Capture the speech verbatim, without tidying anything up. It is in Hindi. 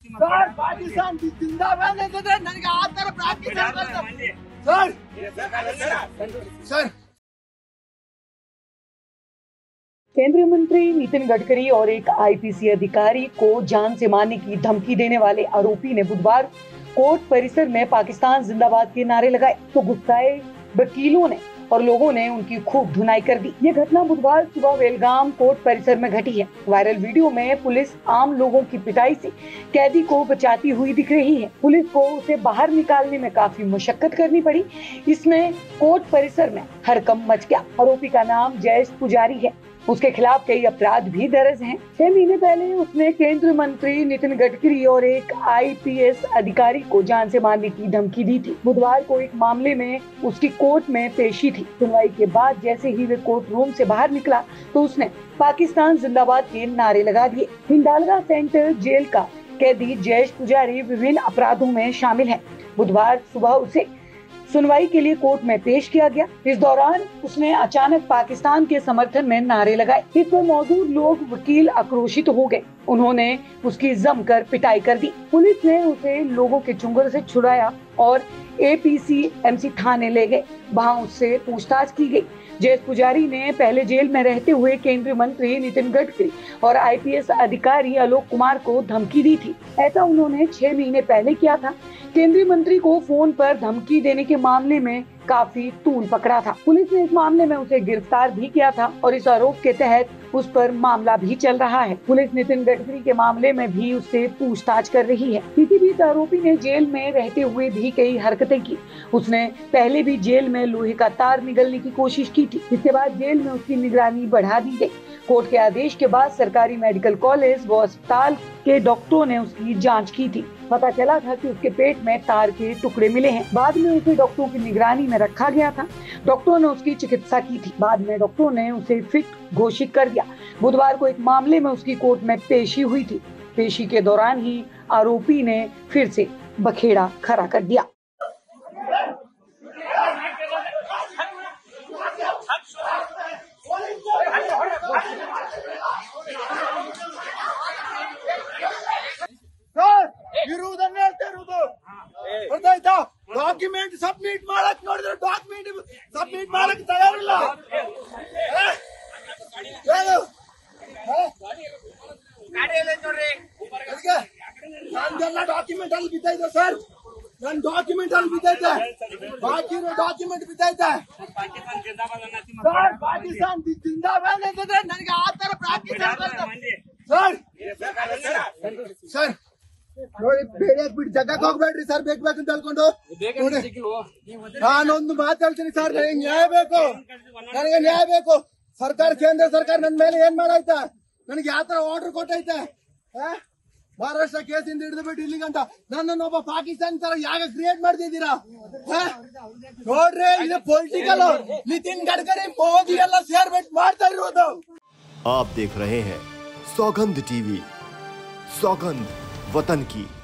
ಸರ್ ಪಾಕಿಸ್ತಾನ ಜಿಂದಾಬಾದ್ ಅಂತಂದ್ರೆ ನನಗೆ ಆ ತರ ಪ್ರಾಕ್ಟೀಸ್ ಮಾಡ್ತಾರೆ ಸರ್ ಸರ್ केंद्रीय मंत्री नितिन गडकरी और एक आईपीसी अधिकारी को जान से मारने की धमकी देने वाले आरोपी ने बुधवार कोर्ट परिसर में पाकिस्तान जिंदाबाद के नारे लगाए तो गुस्साए वकीलों ने और लोगों ने उनकी खूब धुनाई कर दी। ये घटना बुधवार सुबह वेलगाम कोर्ट परिसर में घटी है। वायरल वीडियो में पुलिस आम लोगों की पिटाई से कैदी को बचाती हुई दिख रही है। पुलिस को उसे बाहर निकालने में काफी मशक्कत करनी पड़ी। इसमें कोर्ट परिसर में हड़कंप मच गया। आरोपी का नाम जयेश पुजारी है। उसके खिलाफ कई अपराध भी दर्ज हैं। छह महीने पहले उसने केंद्रीय मंत्री नितिन गडकरी और एक आईपीएस अधिकारी को जान से मारने की धमकी दी थी। बुधवार को एक मामले में उसकी कोर्ट में पेशी थी। सुनवाई के बाद जैसे ही वे कोर्ट रूम से बाहर निकला तो उसने पाकिस्तान जिंदाबाद के नारे लगा दिए। हिंडालगा सेंटर जेल का कैदी जयेश पुजारी विभिन्न अपराधों में शामिल है। बुधवार सुबह उसे सुनवाई के लिए कोर्ट में पेश किया गया। इस दौरान उसने अचानक पाकिस्तान के समर्थन में नारे लगाए। इस पर मौजूद लोग वकील आक्रोशित हो गए। उन्होंने उसकी जमकर पिटाई कर दी। पुलिस ने उसे लोगों के चुंगल से छुड़ाया और एपीसी एमसी थाने ले गए। वहां उससे पूछताछ की गई। जयेश पुजारी ने पहले जेल में रहते हुए केंद्रीय मंत्री नितिन गडकरी और आईपीएस अधिकारी आलोक कुमार को धमकी दी थी। ऐसा उन्होंने छह महीने पहले किया था। केंद्रीय मंत्री को फोन पर धमकी देने के मामले में काफी तूल पकड़ा था। पुलिस ने इस मामले में उसे गिरफ्तार भी किया था और इस आरोप के तहत उस पर मामला भी चल रहा है। पुलिस नितिन गडकरी के मामले में भी उससे पूछताछ कर रही है। इसी बीच आरोपी ने जेल में रहते हुए भी कई हरकतें की। उसने पहले भी जेल में लोहे का तार निगलने की कोशिश की थी। इसके बाद जेल में उसकी निगरानी बढ़ा दी गई। कोर्ट के आदेश के बाद सरकारी मेडिकल कॉलेज व अस्पताल के डॉक्टरों ने उसकी जांच की थी। पता चला था कि उसके पेट में तार के टुकड़े मिले हैं। बाद में उसे डॉक्टरों की निगरानी में रखा गया था। डॉक्टरों ने उसकी चिकित्सा की थी। बाद में डॉक्टरों ने उसे फिट घोषित कर दिया। बुधवार को एक मामले में उसकी कोर्ट में पेशी हुई थी। पेशी के दौरान ही आरोपी ने फिर से बखेड़ा खड़ा कर दिया। ಇರುವುದನ್ನ ಹೇಳ್ತಾ ಇರುವುದು ಗೊತ್ತಾಯ್ತಾ? ಡಾಕ್ಯುಮೆಂಟ್ ಸಬ್ಮಿಟ್ ಮಾಡಕ್ ನೋಡಿದ್ರೆ ಡಾಕ್ಯುಮೆಂಟ್ ಸಬ್ಮಿಟ್ ಮಾಡಕ್ ತಯಾರಿಲ್ಲ. ನಂದೆಲ್ಲ ಡಾಕ್ಯುಮೆಂಟ್ ಅಲ್ಲಿ ಬಿದ್ದೈತೆ ಸರ್. ನನ್ ಡಾಕ್ಯುಮೆಂಟ್ ಅಲ್ಲಿ ಬಿದ್ದೈತೆ. ಬಾಕಿ ಇರೋ ಡಾಕ್ಯುಮೆಂಟ್ ಬಿದ್ದೈತೆ ಸರ್. ಪಾಕಿಸ್ತಾನ ಜಿಂದಾಬಾದ್ ಅಂತಂದ್ರೆ ನನಗೆ ಆ ತರ ಪ್ರಾಕ್ಟೀಸ್ ಸರ್. ಸರ್ ನೋಡಿ ಬೇಡ ಬಿಟ್ಟು ಜಗಕ್ಕೆ ಹೋಗ್ಬೇಡ್ರಿ ಸರ್. ಬೇಕು ಬೇಕಂತ ಹೇಳ್ಕೊಂಡು ನೋಡಿ ನಾನೊಂದು ಮಾತಾಡ್ತೀನಿ ಸರ್. ನನಗೆ ನ್ಯಾಯ ಬೇಕು. ನನಗೆ ನ್ಯಾಯ ಬೇಕು. ಸರ್ಕಾರ ಕೇಂದ್ರ ಸರ್ಕಾರ ನನ್ನ ಮೇಲೆ ಏನ್ ಮಾಡೈತೆ? ನನಗೆ ಯಾವ ತರ ಆರ್ಡರ್ ಕೊಟ್ಟೈತೆ? ಮಹಾರಾಷ್ಟ್ರ ಕೇಸಿಂದ ಹಿಡಿದು ಬಿಟ್ಟು ಇಲ್ಲಿಗಂಟ ನನ್ನನ್ನೊಬ್ಬ ಪಾಕಿಸ್ತಾನ ತರ ಯಾಗ ಕ್ರಿಯೇಟ್ ಮಾಡ್ತಿದ್ದೀರಾ? ನೋಡ್ರಿ ಇದು ಪೊಲಿಟಿಕಲ್. ನಿತಿನ್ ಗಡ್ಕರಿ ಮೋದಿ ಎಲ್ಲ ಸೇರ್ಬಿಟ್ಟು ಮಾಡ್ತಾ ಇರೋದು. आप देख रहे हैं सौगंध टीवी, सौगंध वतन की।